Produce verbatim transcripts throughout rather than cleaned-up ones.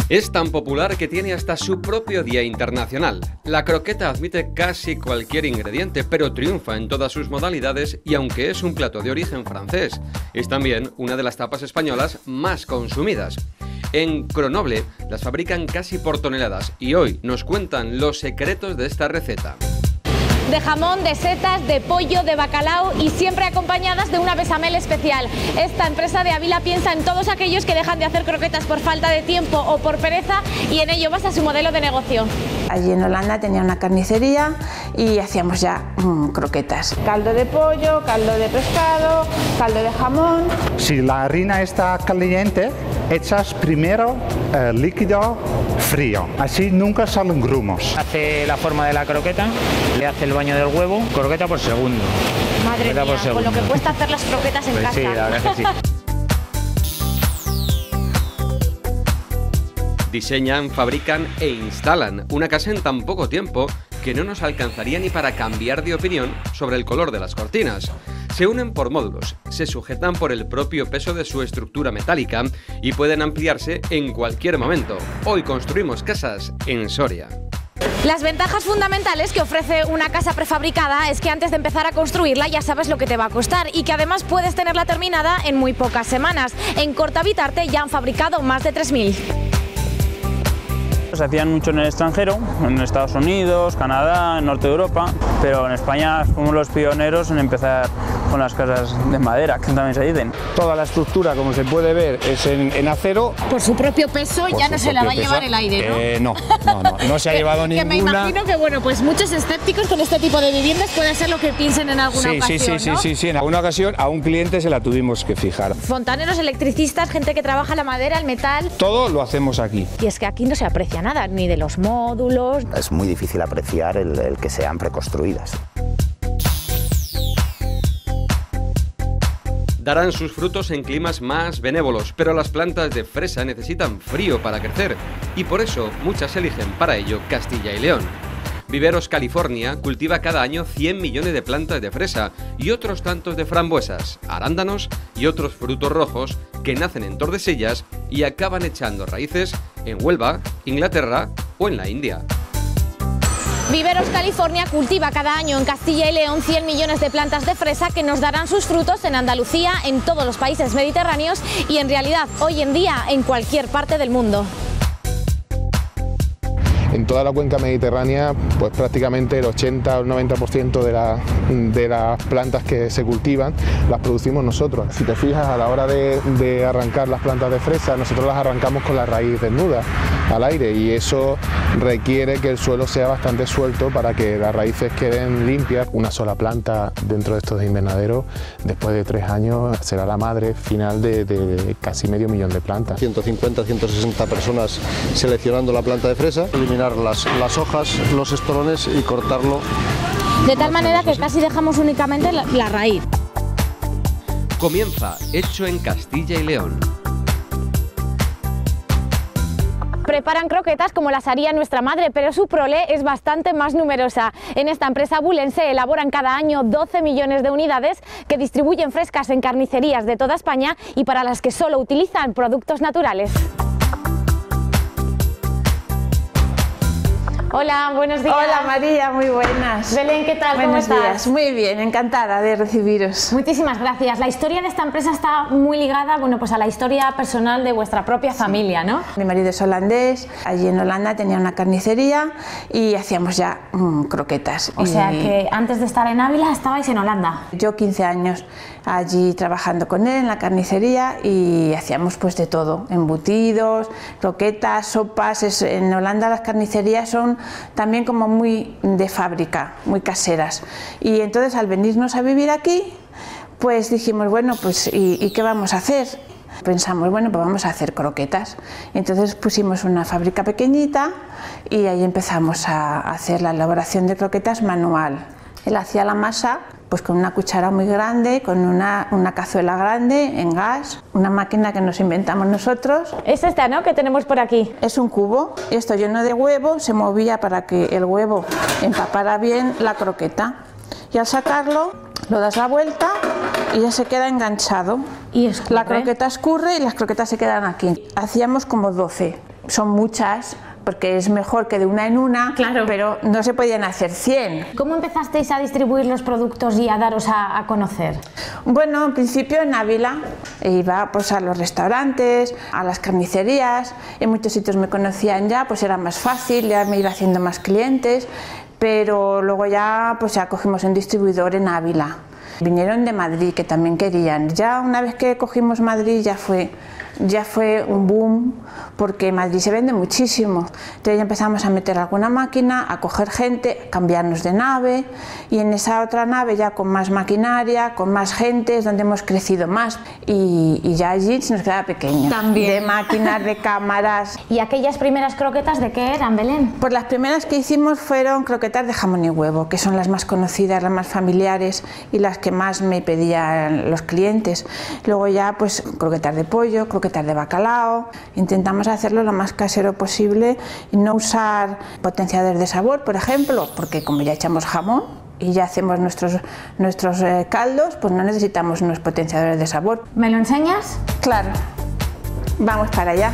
Es tan popular que tiene hasta su propio día internacional. La croqueta admite casi cualquier ingrediente, pero triunfa en todas sus modalidades y aunque es un plato de origen francés, es también una de las tapas españolas más consumidas. En Cronoble las fabrican casi por toneladas y hoy nos cuentan los secretos de esta receta. De jamón, de setas, de pollo, de bacalao y siempre acompañadas de una bechamel especial. Esta empresa de Ávila piensa en todos aquellos que dejan de hacer croquetas por falta de tiempo o por pereza y en ello basa su modelo de negocio. Allí en Holanda tenía una carnicería y hacíamos ya mmm, croquetas. Caldo de pollo, caldo de pescado, caldo de jamón. Si la harina está caliente, echas primero el líquido frío, así nunca salen grumos. Hace la forma de la croqueta, le hace el baño del huevo, croqueta por segundo. Madre croqueta mía, por segundo. con lo que cuesta hacer las croquetas en Pues casa. sí, la verdad que sí. Diseñan, fabrican e instalan una casa en tan poco tiempo que no nos alcanzaría ni para cambiar de opinión sobre el color de las cortinas. Se unen por módulos, se sujetan por el propio peso de su estructura metálica y pueden ampliarse en cualquier momento. Hoy construimos casas en Soria. Las ventajas fundamentales que ofrece una casa prefabricada es que antes de empezar a construirla ya sabes lo que te va a costar y que además puedes tenerla terminada en muy pocas semanas. En Cortavitarte ya han fabricado más de tres mil. Se hacían mucho en el extranjero, en Estados Unidos, Canadá, en Norte de Europa, pero en España fuimos los pioneros en empezar con las casas de madera, que también se dicen. Toda la estructura, como se puede ver, es en, en acero. Por su propio peso Por ya su no se la va a propio llevar peso. el aire, ¿no? Eh, no, no, no, no se ha llevado que, ninguna. Que me imagino que, bueno, pues muchos escépticos con este tipo de viviendas puede ser lo que piensen en alguna sí, ocasión, sí, sí, ¿no? sí, sí, sí, en alguna ocasión a un cliente se la tuvimos que fijar. Fontaneros, electricistas, gente que trabaja la madera, el metal. Todo lo hacemos aquí. Y es que aquí no se aprecia nada, ni de los módulos. Es muy difícil apreciar el, el que sean preconstruidas. Darán sus frutos en climas más benévolos, pero las plantas de fresa necesitan frío para crecer y por eso muchas eligen para ello Castilla y León. Viveros California cultiva cada año cien millones de plantas de fresa y otros tantos de frambuesas, arándanos y otros frutos rojos que nacen en Tordesillas y acaban echando raíces en Huelva, Inglaterra o en la India. Viveros California cultiva cada año en Castilla y León cien millones de plantas de fresa que nos darán sus frutos en Andalucía, en todos los países mediterráneos y en realidad hoy en día en cualquier parte del mundo. En toda la cuenca mediterránea, pues prácticamente el ochenta o el noventa por ciento de, la, de las plantas que se cultivan las producimos nosotros. Si te fijas, a la hora de, de arrancar las plantas de fresa, nosotros las arrancamos con la raíz desnuda al aire y eso requiere que el suelo sea bastante suelto para que las raíces queden limpias. Una sola planta dentro de estos invernaderos, después de tres años, será la madre final de, de casi medio millón de plantas. ciento cincuenta a ciento sesenta personas seleccionando la planta de fresa, eliminar las, las hojas, los estolones y cortarlo. De tal manera que casi dejamos únicamente la, la raíz. Comienza Hecho en Castilla y León. Preparan croquetas como las haría nuestra madre, pero su prole es bastante más numerosa. En esta empresa bulense elaboran cada año doce millones de unidades que distribuyen frescas en carnicerías de toda España y para las que solo utilizan productos naturales. Hola, buenos días. Hola María, muy buenas. Belén, ¿qué tal? ¿Cómo Buenos estás? días, muy bien, encantada de recibiros. Muchísimas gracias. La historia de esta empresa está muy ligada, bueno, pues a la historia personal de vuestra propia familia, ¿no? Mi marido es holandés, allí en Holanda tenía una carnicería y hacíamos ya mmm, croquetas. O y... sea que antes de estar en Ávila estabais en Holanda. Yo quince años allí trabajando con él en la carnicería y hacíamos pues de todo, embutidos, croquetas, sopas. Es, en Holanda las carnicerías son también como muy de fábrica, muy caseras. Y entonces al venirnos a vivir aquí, pues dijimos, bueno, pues ¿y, y qué vamos a hacer? Pensamos, bueno, pues vamos a hacer croquetas. Y entonces pusimos una fábrica pequeñita y ahí empezamos a hacer la elaboración de croquetas manual. Él hacía la masa pues con una cuchara muy grande, con una, una cazuela grande en gas, una máquina que nos inventamos nosotros. Es esta, ¿no?, que tenemos por aquí. Es un cubo, esto lleno de huevo, se movía para que el huevo empapara bien la croqueta. Y al sacarlo, lo das la vuelta y ya se queda enganchado. Y escurre. La croqueta escurre y las croquetas se quedan aquí. Hacíamos como doce. son muchas, porque es mejor que de una en una, claro, pero no se podían hacer cien. ¿Cómo empezasteis a distribuir los productos y a daros a, a conocer? Bueno, en principio en Ávila iba pues a los restaurantes, a las carnicerías, en muchos sitios me conocían ya, pues era más fácil, ya me iba haciendo más clientes, pero luego ya pues ya cogimos un distribuidor en Ávila. Vinieron de Madrid, que también querían. Ya una vez que cogimos Madrid ya fue, ya fue un boom, porque Madrid se vende muchísimo. Entonces ya empezamos a meter alguna máquina, a coger gente, cambiarnos de nave, y en esa otra nave ya con más maquinaria, con más gente, es donde hemos crecido más. Y, y ya allí se nos quedaba pequeño. También. De máquinas, de cámaras. ¿Y aquellas primeras croquetas de qué eran, Belén? Pues las primeras que hicimos fueron croquetas de jamón y huevo, que son las más conocidas, las más familiares y las que más me pedían los clientes. Luego ya pues croquetas de pollo, croquetas de bacalao. Intentamos hacerlo lo más casero posible y no usar potenciadores de sabor, por ejemplo, porque como ya echamos jamón y ya hacemos nuestros, nuestros eh, caldos, pues no necesitamos unos potenciadores de sabor. ¿Me lo enseñas? Claro. Vamos para allá.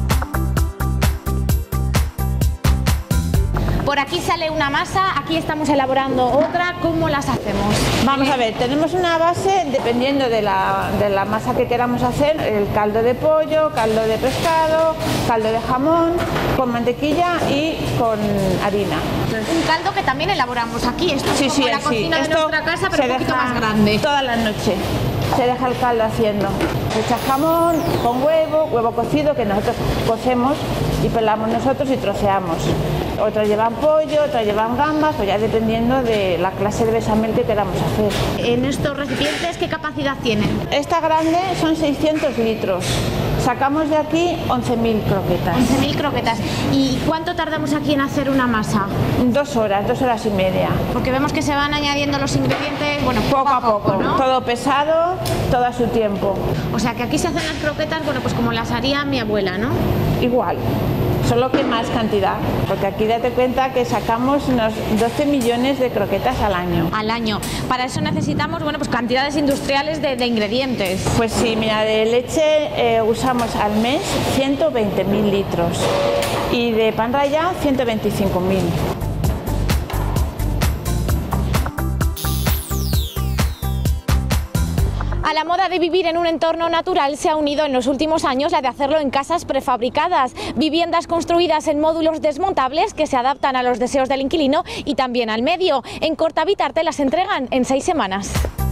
Por aquí sale una masa, aquí estamos elaborando otra. ¿Cómo las hacemos? Vamos a ver, tenemos una base dependiendo de la, de la masa que queramos hacer, el caldo de pollo, caldo de pescado, caldo de jamón, con mantequilla y con harina. Un caldo que también elaboramos aquí, esto es Sí, como sí, la sí. cocina de Esto nuestra casa, pero se un poquito deja más grande. Toda la noche se deja el caldo haciendo. Se echa jamón con huevo, huevo cocido que nosotros cocemos y pelamos nosotros y troceamos. Otras llevan pollo, otras llevan gambas, pues ya dependiendo de la clase de bechamel que queramos hacer. En estos recipientes, ¿qué capacidad tienen? Esta grande son seiscientos litros. Sacamos de aquí once mil croquetas. once mil croquetas. ¿Y cuánto tardamos aquí en hacer una masa? Dos horas, dos horas y media. Porque vemos que se van añadiendo los ingredientes, bueno, poco, Poco a poco, ¿no? todo pesado, todo a su tiempo. O sea que aquí se hacen las croquetas, bueno, pues como las haría mi abuela, ¿no? Igual, solo que más cantidad, porque aquí date cuenta que sacamos unos doce millones de croquetas al año. Al año. Para eso necesitamos, bueno, pues cantidades industriales de, de ingredientes. Pues sí, mira, de leche eh, usamos al mes ciento veinte mil litros y de pan rallado ciento veinticinco mil. A la moda de vivir en un entorno natural se ha unido en los últimos años la de hacerlo en casas prefabricadas, viviendas construidas en módulos desmontables que se adaptan a los deseos del inquilino y también al medio. En Cortavita te las entregan en seis semanas.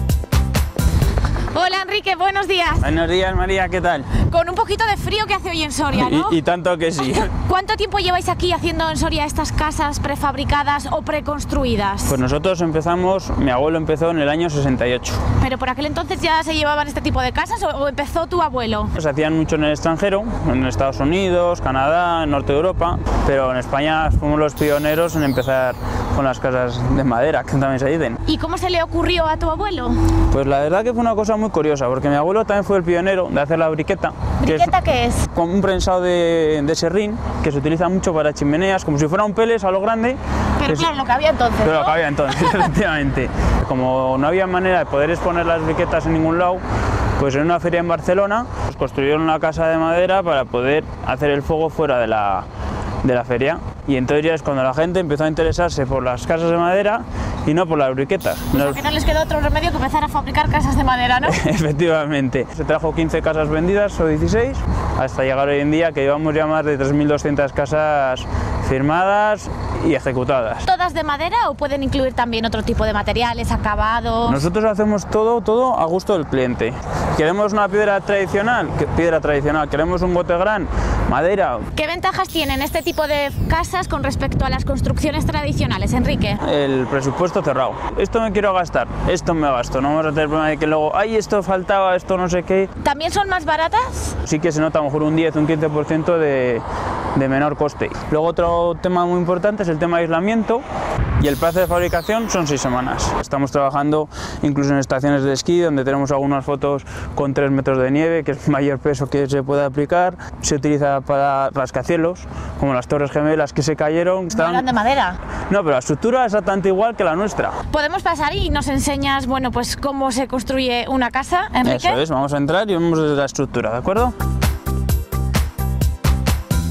Hola Enrique, buenos días. Buenos días María, ¿qué tal? Con un poquito de frío que hace hoy en Soria, ¿no? Y, y tanto que sí. ¿Cuánto tiempo lleváis aquí haciendo en Soria estas casas prefabricadas o preconstruidas? Pues nosotros empezamos, mi abuelo empezó en el año sesenta y ocho. ¿Pero por aquel entonces ya se llevaban este tipo de casas o, o empezó tu abuelo? Se hacían mucho en el extranjero, en Estados Unidos, Canadá, en Norte de Europa, pero en España fuimos los pioneros en empezar con las casas de madera, que también se dicen. ¿Y cómo se le ocurrió a tu abuelo? Pues la verdad que fue una cosa muy curiosa, porque mi abuelo también fue el pionero de hacer la briqueta. ¿Briqueta qué es? Como un prensado de, de serrín que se utiliza mucho para chimeneas, como si fuera un peles a lo grande. Pero es, claro, lo que había entonces, Pero ¿no? lo que había entonces, efectivamente. Como no había manera de poder exponer las briquetas en ningún lado, pues en una feria en Barcelona pues construyeron una casa de madera para poder hacer el fuego fuera de la, de la feria. Y entonces ya es cuando la gente empezó a interesarse por las casas de madera y no por las briquetas. Pues porque no les quedó otro remedio que empezar a fabricar casas de madera, ¿no? Efectivamente. Se trajo quince casas vendidas o dieciséis, hasta llegar hoy en día que llevamos ya más de tres mil doscientas casas firmadas y ejecutadas. ¿Todas de madera o pueden incluir también otro tipo de materiales, acabados? Nosotros hacemos todo, todo a gusto del cliente. ¿Queremos una piedra tradicional? Piedra tradicional. ¿Queremos un botegrán? Madera. ¿Qué ventajas tienen este tipo de casas con respecto a las construcciones tradicionales, Enrique? El presupuesto cerrado. Esto me quiero gastar, esto me gasto. No vamos a tener problema de que luego, ay, esto faltaba, esto no sé qué. ¿También son más baratas? Sí que se nota a lo mejor un diez, un quince por ciento de, de menor coste. Luego otro tema muy importante es el tema de aislamiento y el plazo de fabricación son seis semanas. Estamos trabajando incluso en estaciones de esquí donde tenemos algunas fotos con tres metros de nieve, que es el mayor peso que se puede aplicar. Se utiliza para rascacielos, como las Torres Gemelas que se cayeron. ¿No eran de madera? No, pero la estructura es exactamente igual que la nuestra. ¿Podemos pasar y nos enseñas, bueno, pues cómo se construye una casa, Enrique? Eso es, vamos a entrar y vemos desde la estructura, ¿de acuerdo?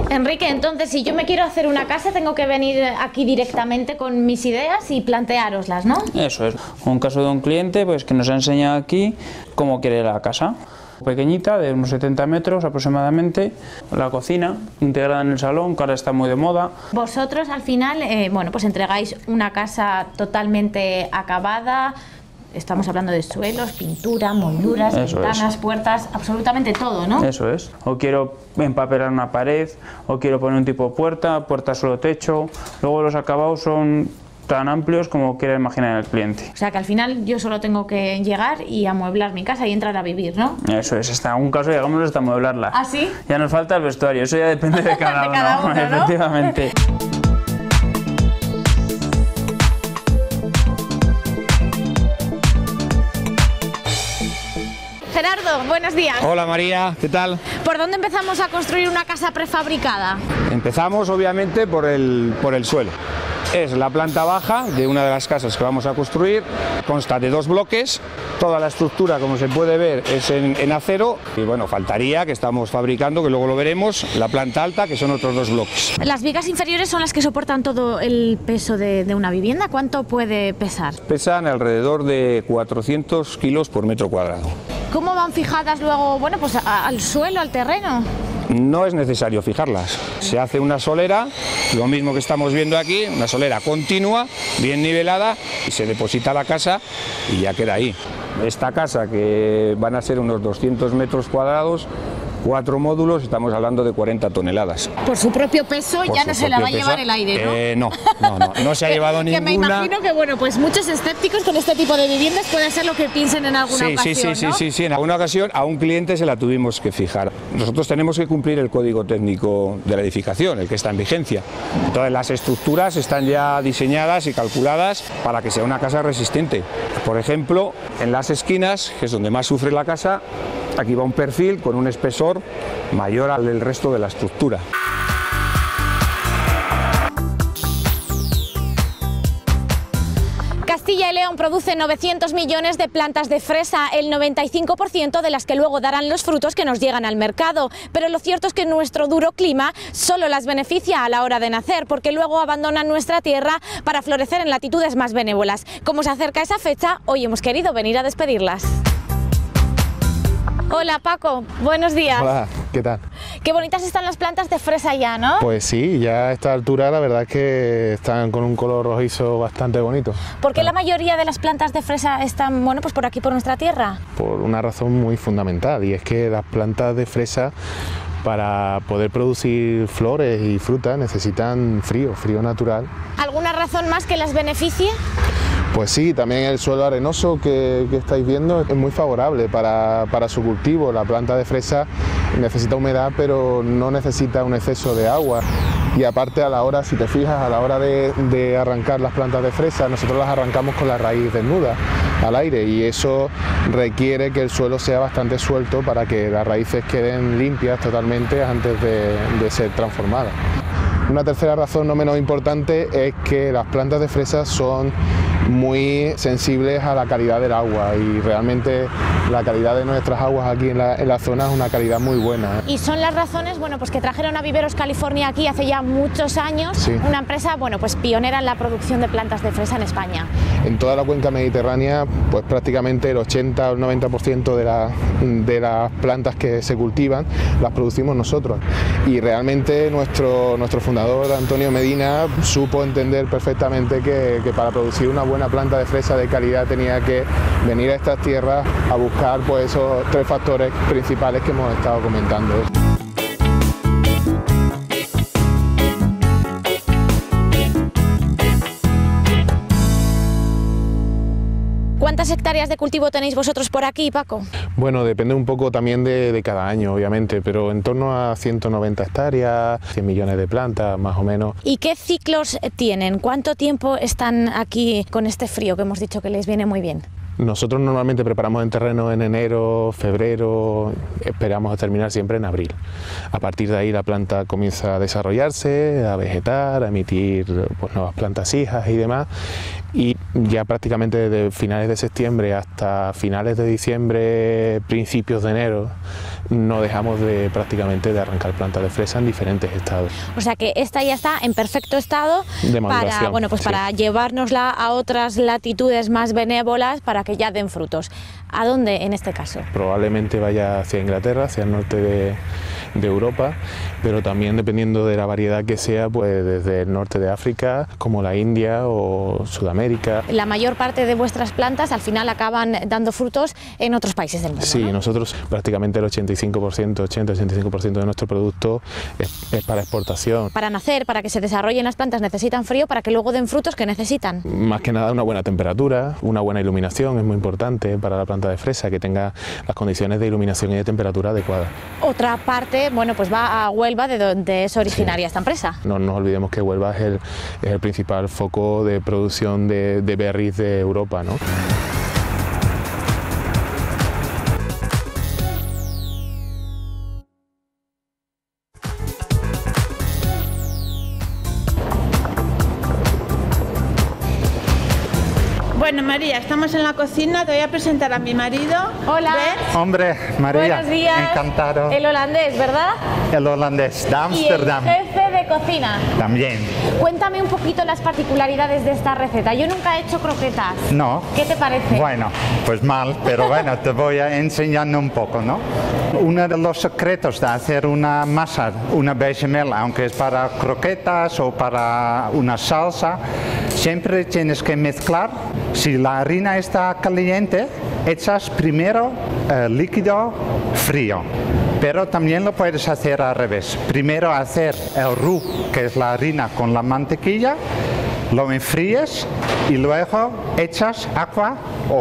Enrique, entonces si yo me quiero hacer una casa tengo que venir aquí directamente con mis ideas y planteároslas, ¿no? Eso es. Un caso de un cliente pues que nos ha enseñado aquí cómo quiere la casa. Pequeñita, de unos setenta metros aproximadamente, la cocina integrada en el salón, que ahora está muy de moda. Vosotros al final, eh, bueno, pues entregáis una casa totalmente acabada. Estamos hablando de suelos, pintura, molduras, Eso ventanas, es. puertas, absolutamente todo, ¿no? Eso es. O quiero empapelar una pared, o quiero poner un tipo de puerta, puerta solo techo. Luego los acabados son tan amplios como quiera imaginar el cliente. O sea que al final yo solo tengo que llegar y amueblar mi casa y entrar a vivir, ¿no? Eso es, hasta un caso llegámoslo hasta amueblarla. ¿Ah, sí? Ya nos falta el vestuario, eso ya depende de cada, de cada uno, uno, ¿no? Efectivamente. Gerardo, buenos días. Hola María, ¿qué tal? ¿Por dónde empezamos a construir una casa prefabricada? Empezamos obviamente por el, por el suelo. Es la planta baja de una de las casas que vamos a construir, consta de dos bloques, toda la estructura como se puede ver es en, en acero y bueno, faltaría que estamos fabricando, que luego lo veremos, la planta alta que son otros dos bloques. Las vigas inferiores son las que soportan todo el peso de, de una vivienda. ¿Cuánto puede pesar? Pesan alrededor de cuatrocientos kilos por metro cuadrado. ¿Cómo van fijadas luego, bueno, pues a, al suelo, al terreno? No es necesario fijarlas, se hace una solera, lo mismo que estamos viendo aquí, una solera continua, bien nivelada y se deposita la casa y ya queda ahí. Esta casa, que van a ser unos doscientos metros cuadrados, cuatro módulos, estamos hablando de cuarenta toneladas. Por su propio peso Por ya su no se la va a propio llevar peso. el aire, ¿no? Eh, no, no, no, no se ha llevado que, ninguna. Que me imagino que, bueno, pues muchos escépticos con este tipo de viviendas puede ser lo que piensen en alguna Sí, ocasión, sí, sí, ¿no? sí, sí, sí, en alguna ocasión a un cliente se la tuvimos que fijar. Nosotros tenemos que cumplir el código técnico de la edificación, el que está en vigencia. Entonces las estructuras están ya diseñadas y calculadas para que sea una casa resistente. Por ejemplo, en las esquinas, que es donde más sufre la casa, aquí va un perfil con un espesor mayor al del resto de la estructura. Castilla y León produce novecientos millones de plantas de fresa, el noventa y cinco por ciento de las que luego darán los frutos que nos llegan al mercado. Pero lo cierto es que nuestro duro clima solo las beneficia a la hora de nacer, porque luego abandonan nuestra tierra para florecer en latitudes más benévolas. Como se acerca esa fecha, hoy hemos querido venir a despedirlas. Hola Paco, buenos días. Hola, ¿qué tal? Qué bonitas están las plantas de fresa ya, ¿no? Pues sí, ya a esta altura la verdad es que están con un color rojizo bastante bonito. ¿Por qué la mayoría de las plantas de fresa están, bueno, pues por aquí, por nuestra tierra? Por una razón muy fundamental, y es que las plantas de fresa, para poder producir flores y frutas, necesitan frío, frío natural. ¿Alguna razón más que las beneficie? Pues sí, también el suelo arenoso que, que estáis viendo es muy favorable para, para su cultivo. La planta de fresa necesita humedad, pero no necesita un exceso de agua. Y aparte, a la hora, si te fijas, a la hora de, de arrancar las plantas de fresa, nosotros las arrancamos con la raíz desnuda al aire, y eso requiere que el suelo sea bastante suelto para que las raíces queden limpias totalmente antes de, de ser transformadas. Una tercera razón no menos importante es que las plantas de fresa son muy sensibles a la calidad del agua, y realmente la calidad de nuestras aguas aquí en la, en la zona es una calidad muy buena. Y son las razones, bueno, pues que trajeron a Viveros California aquí hace ya muchos años, sí. Una empresa, bueno, pues pionera en la producción de plantas de fresa en España. En toda la cuenca mediterránea, pues prácticamente el ochenta o el noventa por ciento de, la, de las plantas que se cultivan las producimos nosotros, y realmente nuestro, nuestro fundador Antonio Medina supo entender perfectamente que, que para producir una buena planta de fresa de calidad tenía que venir a estas tierras a buscar pues esos tres factores principales que hemos estado comentando. ¿Cuántas hectáreas de cultivo tenéis vosotros por aquí, Paco? Bueno, depende un poco también de, de cada año, obviamente, pero en torno a ciento noventa hectáreas, cien millones de plantas, más o menos. ¿Y qué ciclos tienen? ¿Cuánto tiempo están aquí con este frío que hemos dicho que les viene muy bien? Nosotros normalmente preparamos el terreno en enero, febrero, esperamos a terminar siempre en abril. A partir de ahí la planta comienza a desarrollarse, a vegetar, a emitir pues, nuevas plantas hijas y demás, y ya prácticamente desde finales de septiembre hasta finales de diciembre, principios de enero, no dejamos de prácticamente de arrancar plantas de fresa en diferentes estados. O sea que esta ya está en perfecto estado de para, bueno, pues sí. para llevárnosla a otras latitudes más benévolas para que ya den frutos. ¿A dónde en este caso? Probablemente vaya hacia Inglaterra, hacia el norte de, de Europa, pero también dependiendo de la variedad que sea, pues desde el norte de África, como la India o Sudamérica. La mayor parte de vuestras plantas al final acaban dando frutos en otros países del mundo, Sí, ¿no? nosotros prácticamente el ochenta y cinco por ciento, ochenta a ochenta y cinco por ciento de nuestro producto es, es para exportación. Para nacer, para que se desarrollen las plantas necesitan frío, para que luego den frutos que necesitan. Más que nada una buena temperatura, una buena iluminación es muy importante para la planta de fresa, que tenga las condiciones de iluminación y de temperatura adecuadas. Otra parte, bueno, pues va a Huelva, de donde es originaria sí. esta empresa. No nos olvidemos que Huelva es el, es el principal foco de producción de, de berries de Europa, ¿no? Bueno, María, estamos en la cocina, te voy a presentar a mi marido. Hola. ¿Ves? Hombre, María, buenos días. Encantado. El holandés, ¿verdad? El holandés de Ámsterdam. Y el jefe de cocina. También. Cuéntame un poquito las particularidades de esta receta. Yo nunca he hecho croquetas. No. ¿Qué te parece? Bueno, pues mal, pero bueno, te voy a enseñando un poco, ¿no? Uno de los secretos de hacer una masa, una bechamel, aunque es para croquetas o para una salsa, siempre tienes que mezclar. Si la harina está caliente, echas primero el líquido frío. Pero también lo puedes hacer al revés. Primero hacer el roux, que es la harina con la mantequilla, lo enfríes y luego echas agua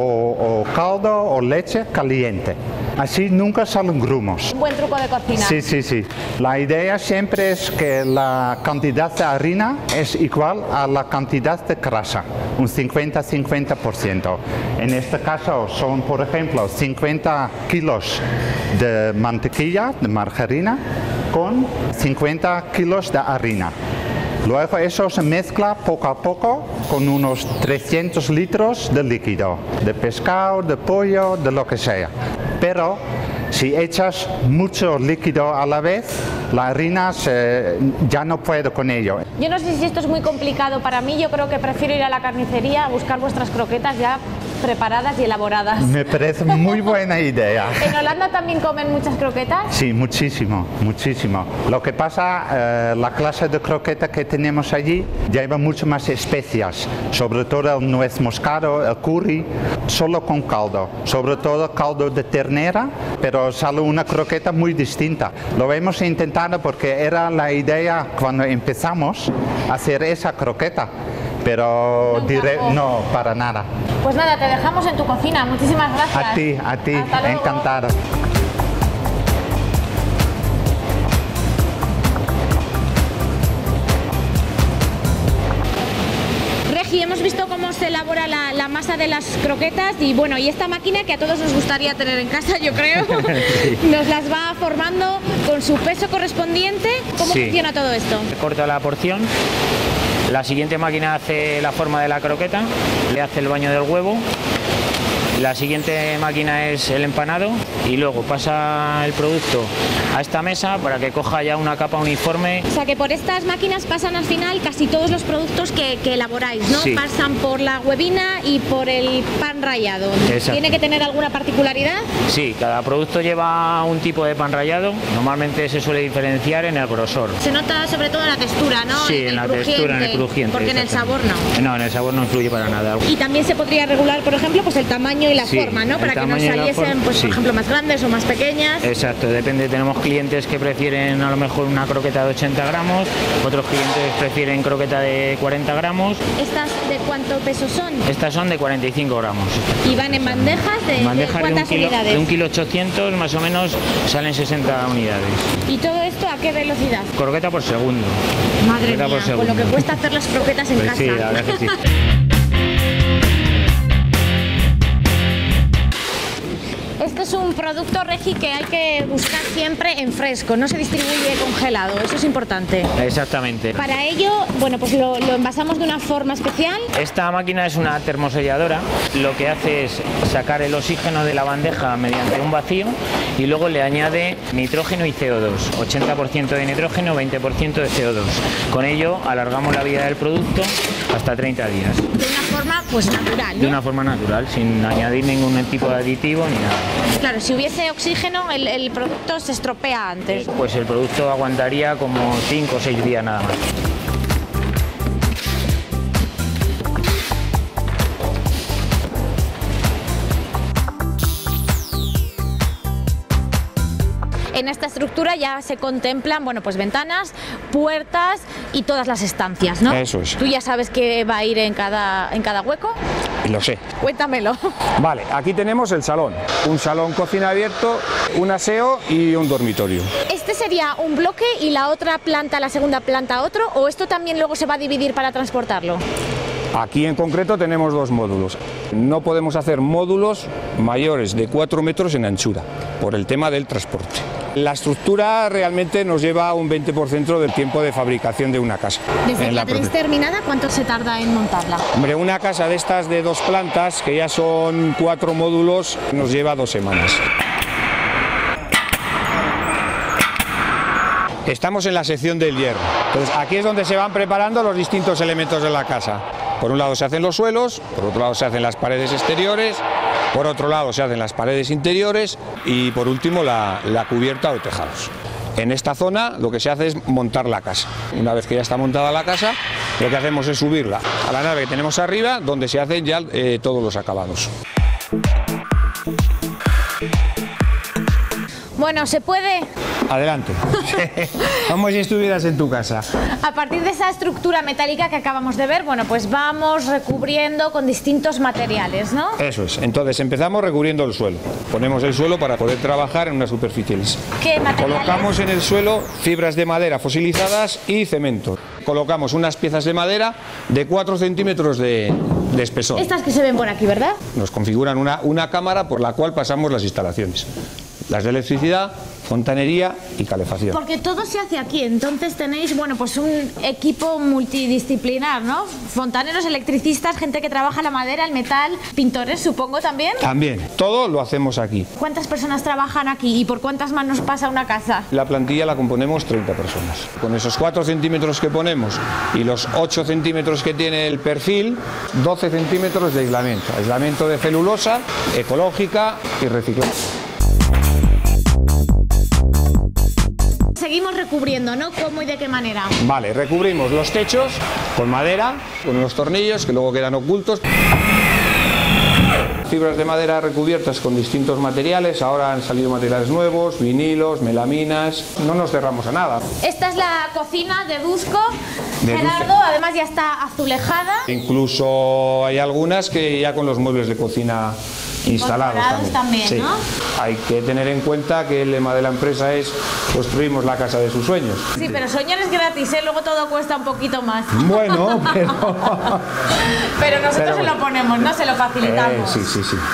o, o caldo o leche caliente. Así nunca salen grumos. Un buen truco de cocina. Sí, sí, sí. La idea siempre es que la cantidad de harina es igual a la cantidad de grasa, un cincuenta a cincuenta por ciento. En este caso son, por ejemplo, cincuenta kilos de mantequilla, de margarina, con cincuenta kilos de harina. Luego eso se mezcla poco a poco con unos trescientos litros de líquido, de pescado, de pollo, de lo que sea. Pero si echas mucho líquido a la vez, la harina se, ya no puede con ello. Yo no sé si esto es muy complicado para mí, yo creo que prefiero ir a la carnicería a buscar vuestras croquetas ya preparadas y elaboradas. Me parece muy buena idea. ¿En Holanda también comen muchas croquetas? Sí, muchísimo, muchísimo. Lo que pasa, eh, la clase de croqueta que tenemos allí lleva mucho más especias, sobre todo el nuez moscado, el curry, solo con caldo, sobre todo caldo de ternera, pero sale una croqueta muy distinta. Lo hemos intentado porque era la idea cuando empezamos a hacer esa croqueta. Pero no, diré, no, para nada. Pues nada, te dejamos en tu cocina. Muchísimas gracias. A ti, a ti, encantado. Regi, hemos visto cómo se elabora la, la masa de las croquetas y bueno, y esta máquina que a todos nos gustaría tener en casa, yo creo, sí. Nos las va formando con su peso correspondiente. ¿Cómo sí. funciona todo esto? Corta la porción. La siguiente máquina hace la forma de la croqueta, le hace el baño del huevo. La siguiente máquina es el empanado y luego pasa el producto a esta mesa para que coja ya una capa uniforme. O sea que por estas máquinas pasan al final casi todos los productos que, que elaboráis, ¿no? Sí. Pasan por la huevina y por el pan rallado. Exacto. ¿Tiene que tener alguna particularidad? Sí, cada producto lleva un tipo de pan rallado. Normalmente se suele diferenciar en el grosor. Se nota sobre todo en la textura, ¿no? Sí, en, en la crujiente, textura, en el crujiente. Porque en el sabor no. No, en el sabor no influye para nada. Y también se podría regular, por ejemplo, pues el tamaño y la sí, forma, ¿no? Para que nos saliesen, pues, sí. por ejemplo, más grandes o más pequeñas. Exacto, depende. Tenemos clientes que prefieren a lo mejor una croqueta de ochenta gramos, otros clientes prefieren croqueta de cuarenta gramos. ¿Estas de cuánto peso son? Estas son de cuarenta y cinco gramos. ¿Y van en bandejas de, bandejas de cuántas de un kilo, unidades? De un kilo ochocientos más o menos salen sesenta unidades. ¿Y todo esto a qué velocidad? Croqueta por segundo. Madre croqueta mía, por segundo. con lo que cuesta hacer las croquetas en pues casa. Sí, la verdad que sí. Este es un producto producto, Regi, que hay que buscar siempre en fresco, no se distribuye congelado, eso es importante. Exactamente. Para ello, bueno, pues lo, lo envasamos de una forma especial. Esta máquina es una termoselladora, lo que hace es sacar el oxígeno de la bandeja mediante un vacío y luego le añade nitrógeno y C O dos, ochenta por ciento de nitrógeno, veinte por ciento de C O dos. Con ello alargamos la vida del producto hasta treinta días. De una forma pues natural, ¿no? De una forma natural, sin añadir ningún tipo de aditivo ni nada. Claro, si hubiese oxígeno el, el producto se estropea antes. Pues el producto aguantaría como cinco o seis días nada más. En esta estructura ya se contemplan, bueno, pues ventanas, puertas y todas las estancias, ¿no? Eso es. ¿Tú ya sabes qué va a ir en cada, en cada hueco? Lo sé. Cuéntamelo. Vale, aquí tenemos el salón. Un salón cocina abierto, un aseo y un dormitorio. ¿Este sería un bloque y la otra planta, la segunda planta, otro? ¿O esto también luego se va a dividir para transportarlo? Aquí en concreto tenemos dos módulos. No podemos hacer módulos mayores de cuatro metros en anchura, por el tema del transporte. La estructura realmente nos lleva un veinte por ciento del tiempo de fabricación de una casa. Desde que la tenéis terminada, ¿cuánto se tarda en montarla? Hombre, una casa de estas de dos plantas, que ya son cuatro módulos, nos lleva dos semanas. Estamos en la sección del hierro. Entonces, aquí es donde se van preparando los distintos elementos de la casa. Por un lado se hacen los suelos, por otro lado se hacen las paredes exteriores, por otro lado se hacen las paredes interiores y por último la, la cubierta o tejados. En esta zona lo que se hace es montar la casa. Una vez que ya está montada la casa, lo que hacemos es subirla a la nave que tenemos arriba, donde se hacen ya eh, todos los acabados. Bueno, ¿se puede? Adelante. Como si estuvieras en tu casa. A partir de esa estructura metálica que acabamos de ver, bueno, pues vamos recubriendo con distintos materiales, ¿no? Eso es. Entonces empezamos recubriendo el suelo. Ponemos el suelo para poder trabajar en una superficie lisa. ¿Qué materiales? Colocamos en el suelo fibras de madera fosilizadas y cemento. Colocamos unas piezas de madera de cuatro centímetros de, de espesor. Estas que se ven por aquí, ¿verdad? Nos configuran una, una cámara por la cual pasamos las instalaciones. Las de electricidad, fontanería y calefacción. Porque todo se hace aquí, entonces tenéis, bueno, pues un equipo multidisciplinar, ¿no? Fontaneros, electricistas, gente que trabaja la madera, el metal, pintores, supongo también. También, todo lo hacemos aquí. ¿Cuántas personas trabajan aquí y por cuántas manos pasa una casa? La plantilla la componemos treinta personas. Con esos cuatro centímetros que ponemos y los ocho centímetros que tiene el perfil, doce centímetros de aislamiento. Aislamiento de celulosa, ecológica y reciclada. Seguimos recubriendo, ¿no? ¿Cómo y de qué manera? Vale, recubrimos los techos con madera, con unos tornillos que luego quedan ocultos. Fibras de madera recubiertas con distintos materiales, ahora han salido materiales nuevos, vinilos, melaminas, no nos cerramos a nada. Esta es la cocina de Dusko, de Gerardo, Dusko. Además ya está azulejada. Incluso hay algunas que ya con los muebles de cocina instalados también. también sí. ¿no? Hay que tener en cuenta que el lema de la empresa es construimos la casa de sus sueños. Sí, pero soñar es gratis, ¿eh? Luego todo cuesta un poquito más. Bueno, pero... pero nosotros pero se bueno. lo ponemos, no se lo facilitamos. Eh, sí, sí, sí.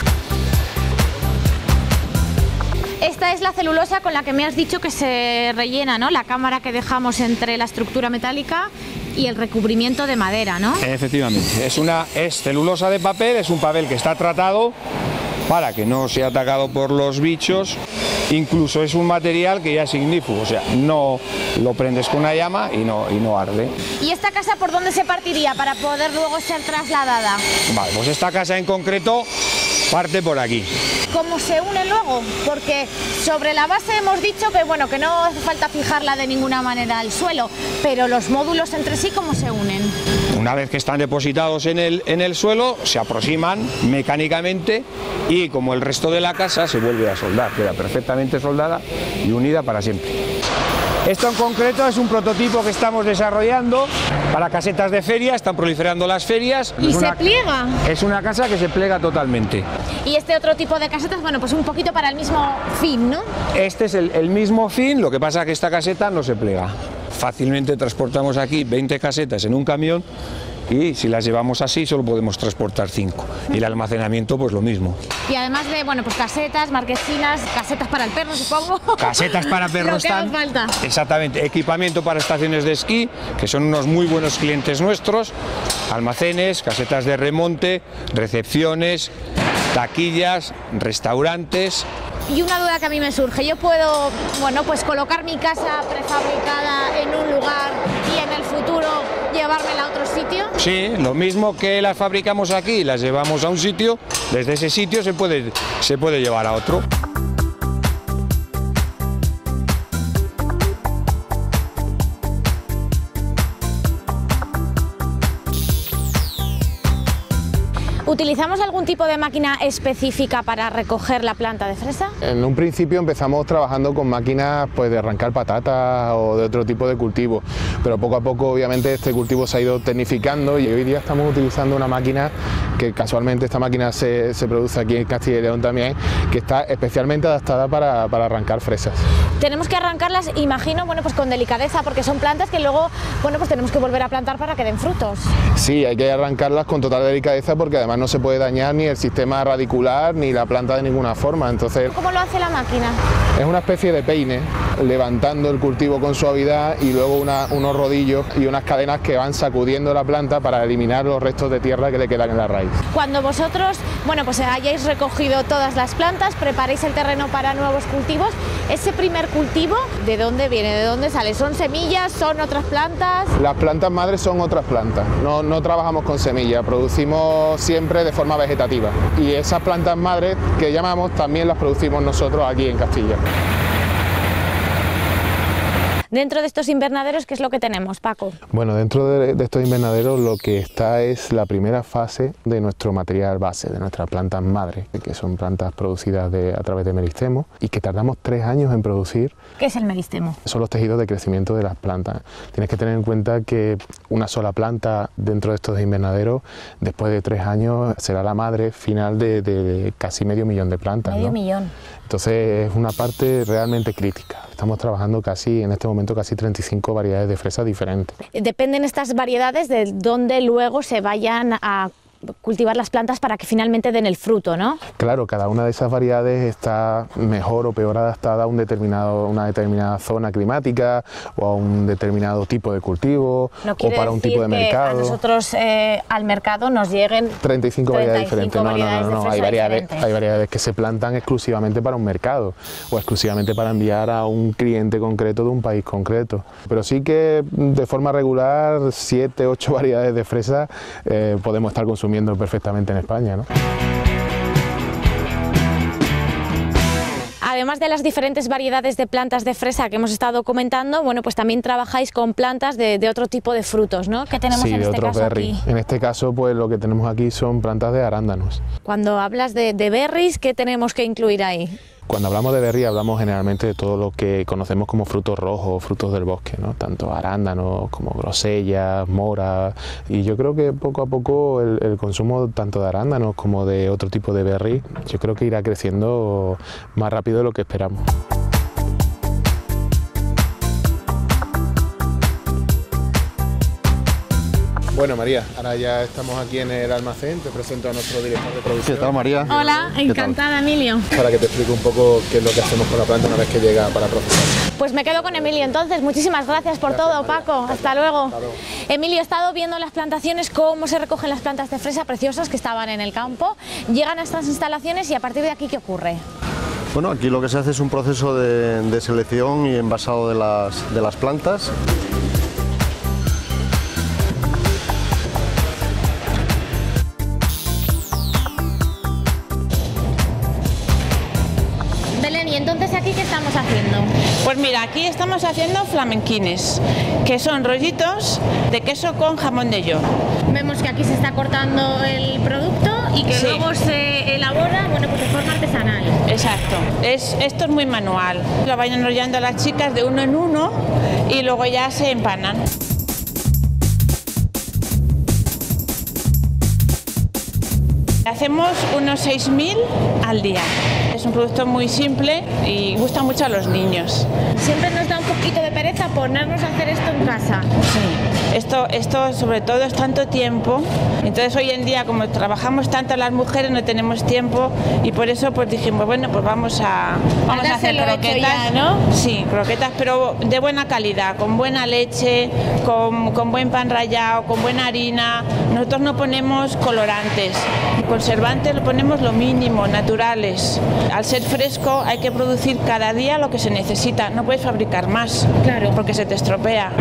Esta es la celulosa con la que me has dicho que se rellena, ¿no? La cámara que dejamos entre la estructura metálica y el recubrimiento de madera, ¿no? Efectivamente, es una es celulosa de papel, es un papel que está tratado para que no sea atacado por los bichos. Incluso es un material que ya es ignífugo, o sea, no lo prendes con una llama y no, y no arde. ¿Y esta casa por dónde se partiría para poder luego ser trasladada? Vale, pues esta casa en concreto parte por aquí. ¿Cómo se une luego? Porque sobre la base hemos dicho que, bueno, que no hace falta fijarla de ninguna manera al suelo, pero los módulos entre sí, ¿cómo se unen? Una vez que están depositados en el, en el suelo, se aproximan mecánicamente y como el resto de la casa se vuelve a soldar, queda perfectamente soldada y unida para siempre. Esto en concreto es un prototipo que estamos desarrollando para casetas de feria, están proliferando las ferias. ¿Y es se una, pliega? Es una casa que se plega totalmente. Y este otro tipo de casetas, bueno, pues un poquito para el mismo fin, ¿no? Este es el, el mismo fin, lo que pasa es que esta caseta no se plega. Fácilmente transportamos aquí veinte casetas en un camión y si las llevamos así solo podemos transportar cinco. Y el almacenamiento pues lo mismo. Y además de, bueno, pues casetas, marquesinas, casetas para el perro, supongo. Casetas para perros están. Falta. Exactamente, equipamiento para estaciones de esquí, que son unos muy buenos clientes nuestros, almacenes, casetas de remonte, recepciones, taquillas, restaurantes. Y una duda que a mí me surge, yo puedo, bueno, pues colocar mi casa prefabricada en un lugar y en el futuro llevármela a otro sitio. Sí, lo mismo que las fabricamos aquí y las llevamos a un sitio, desde ese sitio se puede, se puede llevar a otro. ¿Utilizamos algún tipo de máquina específica para recoger la planta de fresa? En un principio empezamos trabajando con máquinas pues, de arrancar patatas o de otro tipo de cultivo, pero poco a poco obviamente este cultivo se ha ido tecnificando y hoy día estamos utilizando una máquina que casualmente esta máquina se, se produce aquí en Castilla y León también, que está especialmente adaptada para, para arrancar fresas. Tenemos que arrancarlas, imagino, bueno, pues con delicadeza, porque son plantas que luego, bueno, pues tenemos que volver a plantar para que den frutos. Sí, hay que arrancarlas con total delicadeza porque además no se puede dañar ni el sistema radicular ni la planta de ninguna forma. Entonces, ¿cómo lo hace la máquina? Es una especie de peine, levantando el cultivo con suavidad y luego una, unos rodillos y unas cadenas que van sacudiendo la planta para eliminar los restos de tierra que le quedan en la raíz. Cuando vosotros, bueno, pues hayáis recogido todas las plantas, preparéis el terreno para nuevos cultivos, ese primer cultivo, ¿de dónde viene? ¿De dónde sale? ¿Son semillas? ¿Son otras plantas? Las plantas madres son otras plantas, no, no trabajamos con semillas, producimos siempre de forma vegetativa y esas plantas madres que llamamos también las producimos nosotros aquí en Castilla. Dentro de estos invernaderos, ¿qué es lo que tenemos, Paco? Bueno, dentro de, de estos invernaderos lo que está es la primera fase de nuestro material base, de nuestras plantas madre, que son plantas producidas de, a través de meristemo y que tardamos tres años en producir. ¿Qué es el meristemo? Son los tejidos de crecimiento de las plantas. Tienes que tener en cuenta que una sola planta dentro de estos invernaderos, después de tres años, será la madre final de, de casi medio millón de plantas. Medio ¿no? millón. Entonces es una parte realmente crítica. Estamos trabajando casi, en este momento, casi treinta y cinco variedades de fresas diferentes. Dependen estas variedades de dónde luego se vayan a cultivar las plantas para que finalmente den el fruto, ¿no? Claro, cada una de esas variedades está mejor o peor adaptada a un determinado, una determinada zona climática o a un determinado tipo de cultivo no o para un tipo de que mercado. A nosotros eh, al mercado nos lleguen treinta y cinco variedades diferentes. No, no, no, no, no. Hay variedades, diferentes. hay variedades que se plantan exclusivamente para un mercado o exclusivamente para enviar a un cliente concreto de un país concreto. Pero sí que de forma regular siete, ocho variedades de fresa eh, podemos estar consumiendo perfectamente en España, ¿no? Además de las diferentes variedades de plantas de fresa que hemos estado comentando, bueno, pues también trabajáis con plantas de, de otro tipo de frutos, ¿no? ¿Qué tenemos sí, en de este otro caso berry. aquí? En este caso, pues lo que tenemos aquí son plantas de arándanos. Cuando hablas de, de berries, ¿qué tenemos que incluir ahí? Cuando hablamos de berry hablamos generalmente de todo lo que conocemos como frutos rojos, frutos del bosque, ¿no? Tanto arándanos como grosellas, moras, y yo creo que poco a poco el, el consumo tanto de arándanos como de otro tipo de berry, yo creo que irá creciendo más rápido de lo que esperamos. Bueno, María, ahora ya estamos aquí en el almacén, te presento a nuestro director de producción. ¿Qué tal, María? Hola, encantada, Emilio. Para que te explique un poco qué es lo que hacemos con la planta una vez que llega para procesar. Pues me quedo con Emilio entonces, muchísimas gracias por Gracias, todo, María. Paco, hasta luego. Hasta luego. Emilio, he estado viendo las plantaciones, cómo se recogen las plantas de fresa preciosas que estaban en el campo, llegan a estas instalaciones y a partir de aquí, ¿qué ocurre? Bueno, aquí lo que se hace es un proceso de, de selección y envasado de las, de las plantas. ¿Y entonces aquí qué estamos haciendo? Pues mira, aquí estamos haciendo flamenquines, que son rollitos de queso con jamón de york. Vemos que aquí se está cortando el producto y que Sí. luego se elabora, bueno, pues de forma artesanal. Exacto, es, esto es muy manual. Lo van enrollando las chicas de uno en uno y luego ya se empanan. Hacemos unos seis mil al día. Es un producto muy simple y gusta mucho a los niños. Siempre nos da un poco poquito de pereza ponernos a hacer esto en casa. Sí, esto, esto sobre todo es tanto tiempo, entonces hoy en día como trabajamos tanto las mujeres no tenemos tiempo y por eso pues dijimos, bueno, pues vamos a, vamos a hacer croquetas, ya, ¿no? Sí, croquetas, pero de buena calidad, con buena leche, con, con buen pan rallado, con buena harina. Nosotros no ponemos colorantes, conservantes lo ponemos lo mínimo, naturales. Al ser fresco hay que producir cada día lo que se necesita, no puedes fabricar más, claro, porque se te estropea.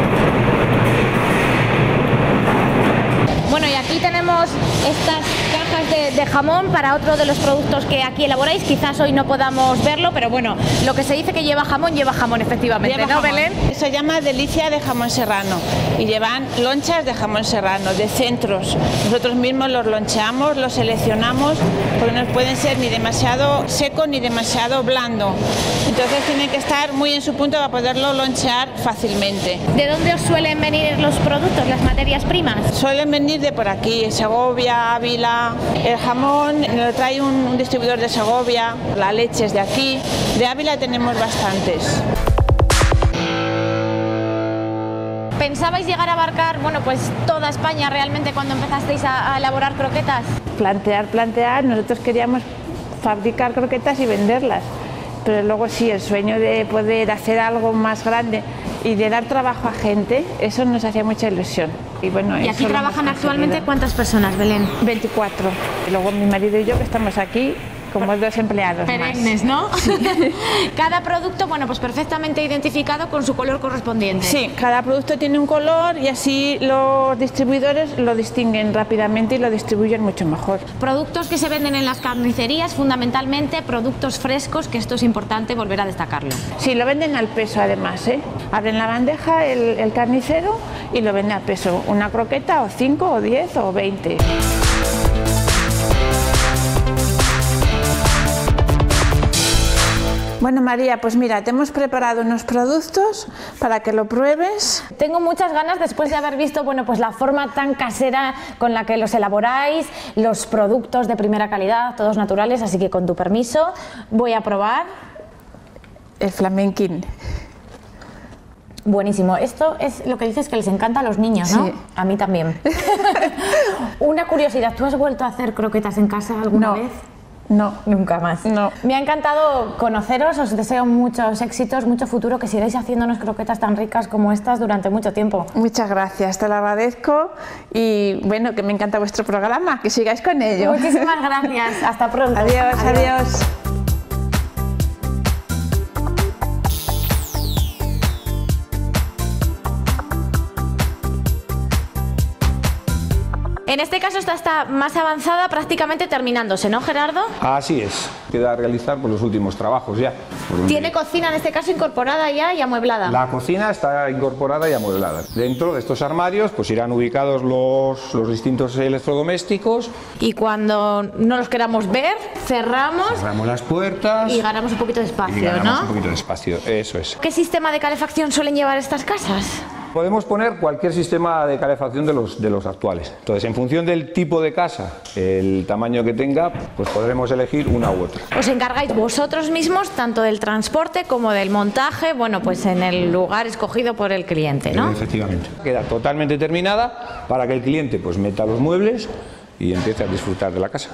Bueno, y aquí tenemos estas cajas de, de jamón para otro de los productos que aquí elaboráis. Quizás hoy no podamos verlo, pero bueno, lo que se dice que lleva jamón, lleva jamón efectivamente, lleva ¿no, jamón. Belén? Se llama delicia de jamón serrano y llevan lonchas de jamón serrano, de centros. Nosotros mismos los loncheamos, los seleccionamos, porque no pueden ser ni demasiado seco ni demasiado blando. Entonces tienen que estar muy en su punto para poderlo lonchear fácilmente. ¿De dónde os suelen venir los productos, las materias primas? Suelen venir de por aquí, Segovia, Ávila. El jamón lo trae un, un distribuidor de Segovia, la leche es de aquí. De Ávila tenemos bastantes. ¿Pensabais llegar a abarcar, bueno, pues toda España realmente cuando empezasteis a, a elaborar croquetas? Plantear, plantear, nosotros queríamos fabricar croquetas y venderlas, pero luego sí, el sueño de poder hacer algo más grande y de dar trabajo a gente, eso nos hacía mucha ilusión. Y, bueno, ¿Y aquí trabajan actualmente cuántas personas, Belén? veinticuatro. Y luego mi marido y yo que estamos aquí como dos empleados perennes, más. ¿no? Sí. Cada producto, bueno, pues perfectamente identificado con su color correspondiente. Sí, cada producto tiene un color y así los distribuidores lo distinguen rápidamente y lo distribuyen mucho mejor. Productos que se venden en las carnicerías, fundamentalmente productos frescos, que esto es importante volver a destacarlo. Sí, lo venden al peso además, ¿eh? Abren la bandeja el, el carnicero y lo venden a peso, una croqueta o cinco o diez o veinte. Bueno, María, pues mira, te hemos preparado unos productos para que lo pruebes. Tengo muchas ganas, después de haber visto, bueno, pues la forma tan casera con la que los elaboráis, los productos de primera calidad, todos naturales, así que con tu permiso voy a probar el flamenquín. Buenísimo. Esto es lo que dices que les encanta a los niños, ¿no? Sí. A mí también. Una curiosidad, ¿tú has vuelto a hacer croquetas en casa alguna no. vez? No, nunca más. No. Me ha encantado conoceros, os deseo muchos éxitos, mucho futuro, que sigáis haciéndonos croquetas tan ricas como estas durante mucho tiempo. Muchas gracias, te lo agradezco y bueno, que me encanta vuestro programa, que sigáis con ello. Muchísimas gracias, hasta pronto. Adiós, adiós. adiós. En este caso esta está más avanzada, prácticamente terminándose, ¿no, Gerardo? Así es, queda realizar por los últimos trabajos ya. ¿Tiene cocina en este caso incorporada ya y amueblada? La cocina está incorporada y amueblada. Dentro de estos armarios pues irán ubicados los, los distintos electrodomésticos. Y cuando no los queramos ver, cerramos. Cerramos las puertas. Y ganamos un poquito de espacio, y ganamos ¿no? un poquito de espacio, eso es. ¿Qué sistema de calefacción suelen llevar estas casas? Podemos poner cualquier sistema de calefacción de los, de los actuales. Entonces, en función del tipo de casa, el tamaño que tenga, pues podremos elegir una u otra. ¿Os encargáis vosotros mismos tanto del transporte como del montaje, bueno, pues en el lugar escogido por el cliente, ¿no? Efectivamente. Queda totalmente terminada para que el cliente pues meta los muebles y empiece a disfrutar de la casa.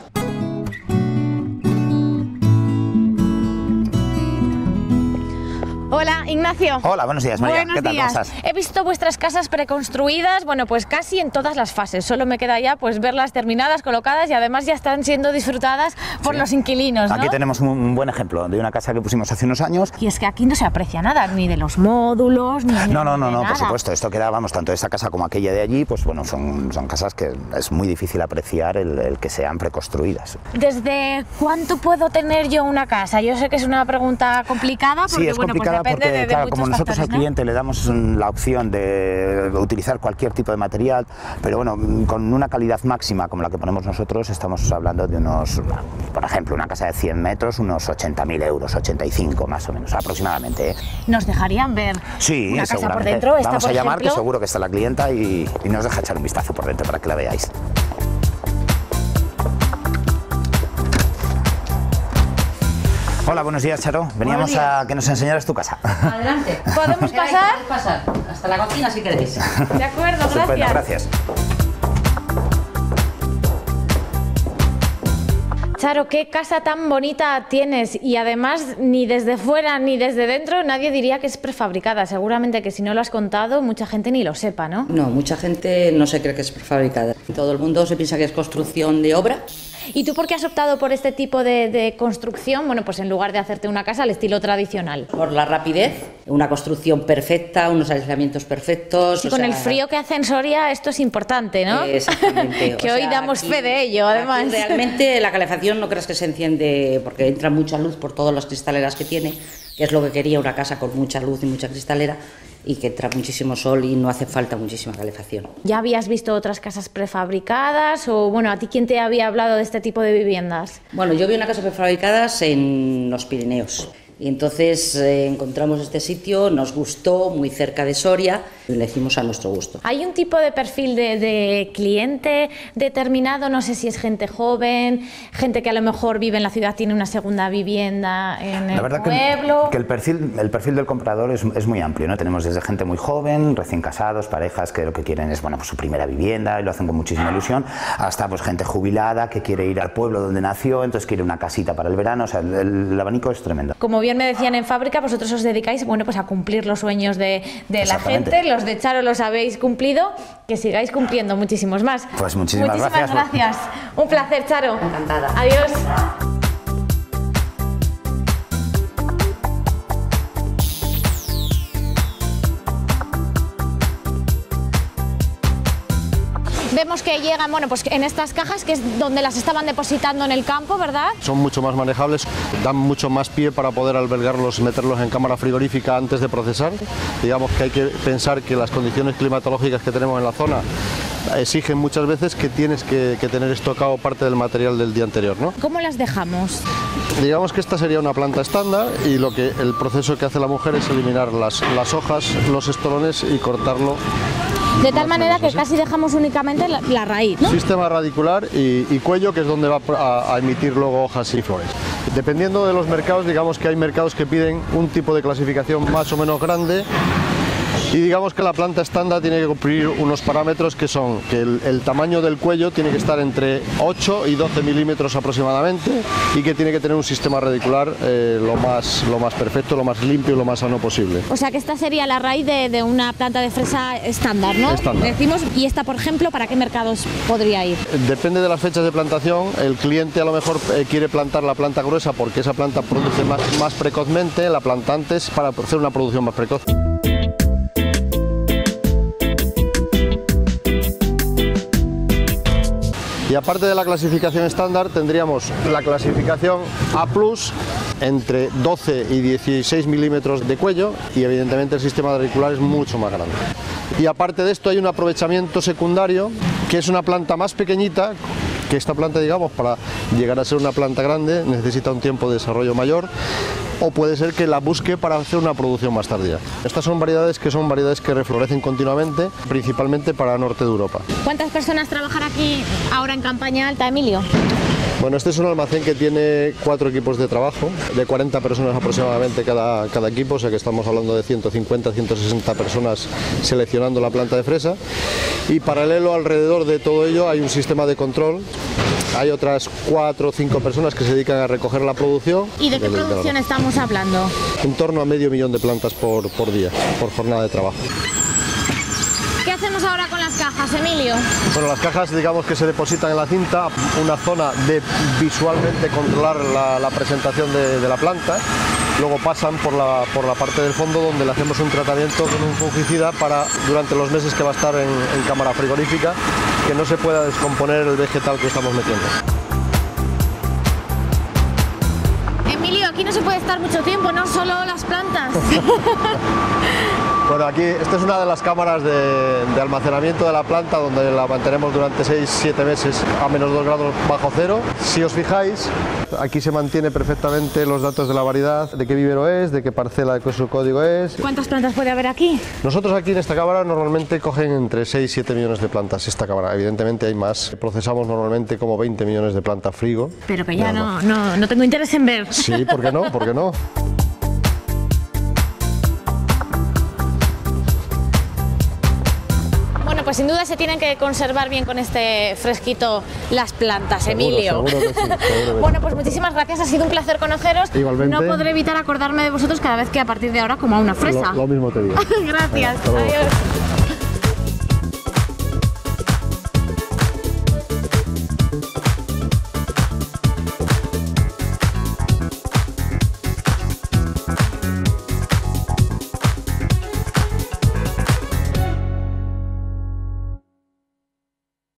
Hola, Ignacio. Hola, buenos días, María. Buenos ¿Qué tal? días. ¿Cómo estás? He visto vuestras casas preconstruidas, bueno, pues casi en todas las fases. Solo me queda ya pues verlas terminadas, colocadas y además ya están siendo disfrutadas por sí. los inquilinos, ¿no? Aquí tenemos un buen ejemplo de una casa que pusimos hace unos años. Y es que aquí no se aprecia nada, ni de los módulos, ni de No, no, no, de no, nada. por supuesto. Esto queda, vamos, tanto esta casa como aquella de allí, pues bueno, son, son casas que es muy difícil apreciar el, el que sean preconstruidas. ¿Desde cuánto puedo tener yo una casa? Yo sé que es una pregunta complicada, porque sí, es bueno, complicada pues depende porque, de, de claro, muchos como nosotros factores, al cliente ¿no? le damos la opción de utilizar cualquier tipo de material, pero bueno, con una calidad máxima como la que ponemos nosotros, estamos hablando de unos, por ejemplo, una casa de cien metros, unos ochenta mil euros, ochenta y cinco más o menos aproximadamente. ¿eh? ¿Nos dejarían ver sí, una casa seguramente. por dentro? Esta, Vamos por a llamar, ejemplo... que seguro que está la clienta y, y nos deja echar un vistazo por dentro para que la veáis. Hola, buenos días, Charo. Veníamos días. a que nos enseñaras tu casa. Adelante. ¿Podemos pasar? Podéis pasar hasta la cocina si queréis. De acuerdo, gracias. Estupendo, gracias. Charo, qué casa tan bonita tienes y además ni desde fuera ni desde dentro nadie diría que es prefabricada. Seguramente que si no lo has contado mucha gente ni lo sepa, ¿no? No, mucha gente no se cree que es prefabricada. Todo el mundo se piensa que es construcción de obra. ¿Y tú por qué has optado por este tipo de, de construcción? Bueno, pues en lugar de hacerte una casa al estilo tradicional. Por la rapidez, una construcción perfecta, unos aislamientos perfectos. Y con sea, el frío que hace en Soria esto es importante, ¿no? Exactamente. Que o hoy sea, damos aquí, fe de ello, además. Aquí realmente la calefacción no creas que se enciende porque entra mucha luz por todas las cristaleras que tiene, que es lo que quería una casa con mucha luz y mucha cristalera, y que entra muchísimo sol y no hace falta muchísima calefacción. ¿Ya habías visto otras casas prefabricadas o, bueno, a ti quién te había hablado de este tipo de viviendas? Bueno, yo vi una casa prefabricada en los Pirineos y entonces eh, encontramos este sitio, nos gustó, muy cerca de Soria, y le hicimos a nuestro gusto. ¿Hay un tipo de perfil de, de cliente determinado? No sé si es gente joven, gente que a lo mejor vive en la ciudad, tiene una segunda vivienda en el La verdad pueblo. Que, que el, perfil, el perfil del comprador es, es muy amplio, ¿no? Tenemos desde gente muy joven, recién casados, parejas que lo que quieren es bueno, pues su primera vivienda y lo hacen con muchísima ilusión, hasta pues gente jubilada que quiere ir al pueblo donde nació, entonces quiere una casita para el verano. O sea, el, el abanico es tremendo. Como bien me decían en fábrica, vosotros os dedicáis bueno, pues a cumplir los sueños de, de la gente, los de Charo los habéis cumplido, que sigáis cumpliendo muchísimos más. Pues muchísimas, muchísimas gracias. gracias. Un placer, Charo. Encantada. Adiós. Vemos que llegan, bueno, pues en estas cajas, que es donde las estaban depositando en el campo, ¿verdad? Son mucho más manejables, dan mucho más pie para poder albergarlos y meterlos en cámara frigorífica antes de procesar. Digamos que hay que pensar que las condiciones climatológicas que tenemos en la zona exigen muchas veces que tienes que, que tener estocado parte del material del día anterior, ¿no? ¿Cómo las dejamos? Digamos que esta sería una planta estándar y lo que el proceso que hace la mujer es eliminar las, las hojas, los estolones y cortarlo. De tal manera que casi dejamos únicamente la, la raíz, ¿no? Sistema radicular y, y cuello, que es donde va a, a emitir luego hojas y flores. Dependiendo de los mercados, digamos que hay mercados que piden un tipo de clasificación más o menos grande. Y digamos que la planta estándar tiene que cumplir unos parámetros que son que el, el tamaño del cuello tiene que estar entre ocho y doce milímetros aproximadamente y que tiene que tener un sistema radicular eh, lo, más, lo más perfecto, lo más limpio y lo más sano posible. O sea que esta sería la raíz de, de una planta de fresa estándar, ¿no? Estándar. Decimos, y esta, por ejemplo, ¿para qué mercados podría ir? Depende de las fechas de plantación, el cliente a lo mejor eh, quiere plantar la planta gruesa porque esa planta produce más, más precozmente, la planta antes para hacer una producción más precoz. Y aparte de la clasificación estándar tendríamos la clasificación A plus, entre doce y dieciséis milímetros de cuello, y evidentemente el sistema radicular es mucho más grande. Y aparte de esto hay un aprovechamiento secundario, que es una planta más pequeñita, que esta planta, digamos, para llegar a ser una planta grande necesita un tiempo de desarrollo mayor, o puede ser que la busque para hacer una producción más tardía. Estas son variedades que son variedades que reflorecen continuamente, principalmente para el norte de Europa. ¿Cuántas personas trabajan aquí ahora en campaña alta, Emilio? Bueno, este es un almacén que tiene cuatro equipos de trabajo, de cuarenta personas aproximadamente cada, cada equipo, o sea que estamos hablando de ciento cincuenta a ciento sesenta personas seleccionando la planta de fresa. Y paralelo alrededor de todo ello hay un sistema de control. Hay otras cuatro o cinco personas que se dedican a recoger la producción. ¿Y de qué del, producción del... estamos hablando? En torno a medio millón de plantas por, por día, por jornada de trabajo. ¿Qué hacemos ahora con las cajas, Emilio? Bueno, las cajas, digamos que se depositan en la cinta, una zona de visualmente controlar la, la presentación de, de la planta. Luego pasan por la, por la parte del fondo, donde le hacemos un tratamiento con un fungicida para, durante los meses que va a estar en, en cámara frigorífica, que no se pueda descomponer el vegetal que estamos metiendo. Emilio, aquí no se puede estar mucho tiempo, no solo las plantas. Bueno, aquí esta es una de las cámaras de, de almacenamiento de la planta donde la mantenemos durante seis siete meses a menos dos grados bajo cero. Si os fijáis, aquí se mantiene perfectamente los datos de la variedad, de qué vivero es, de qué parcela, de qué su código es. ¿Cuántas plantas puede haber aquí? Nosotros aquí en esta cámara normalmente cogen entre seis y siete millones de plantas esta cámara. Evidentemente hay más. Procesamos normalmente como veinte millones de plantas frigo. Pero que ya no, no, no tengo interés en ver. Sí, ¿por qué no? ¿Por qué no? Pues sin duda se tienen que conservar bien con este fresquito las plantas, seguro, Emilio. Seguro que sí, seguro que sí. Bueno, pues muchísimas gracias, ha sido un placer conoceros. Igualmente. No podré evitar acordarme de vosotros cada vez que a partir de ahora como a una fresa. Lo, lo mismo te digo. Gracias, adiós.